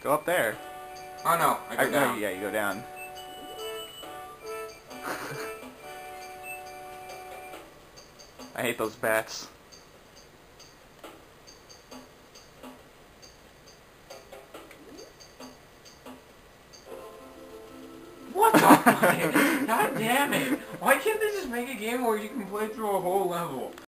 Go up there. Oh no, I go down. Yeah, you go down. I hate those bats. What the fuck? God damn it! Why can't they just make a game where you can play through a whole level?